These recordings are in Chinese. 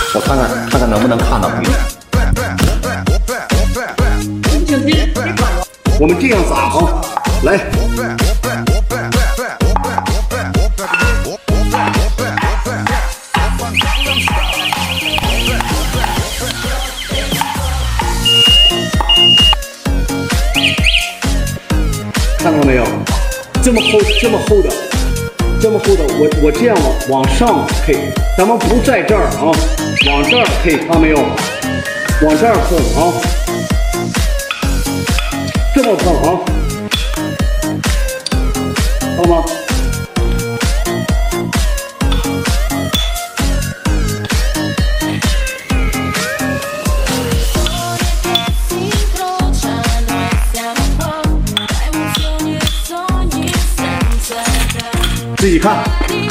我看看能不能看到你。我们这样撒啊，来。看到没有？这么厚的，我这样往上配，咱们不在这儿啊，往这儿配，看到没有？往这儿碰啊，这么碰啊，看到吗？自己看。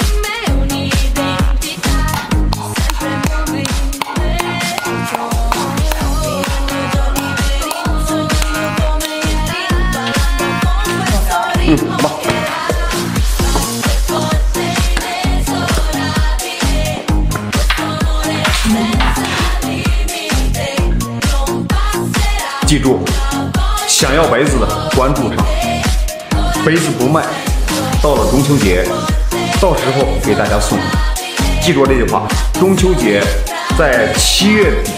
好吧。记住，想要杯子的关注上，杯子不卖。到了中秋节，到时候给大家送。记住这句话，中秋节在7月底